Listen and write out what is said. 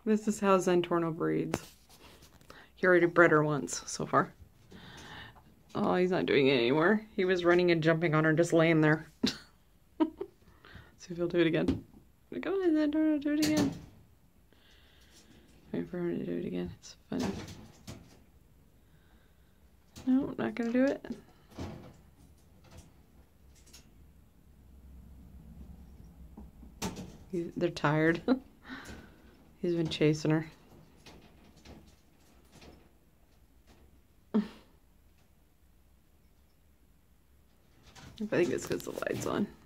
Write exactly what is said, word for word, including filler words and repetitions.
This is how Zentorno breeds. He already bred her once so far. Oh, he's not doing it anymore. He was running and jumping on her, just laying there. See if he'll do it again. Come on, Zentorno, do it again. Wait for him to do it again. It's funny. No, not gonna do it. He's, they're tired. He's been chasing her. I think it's because the light's on.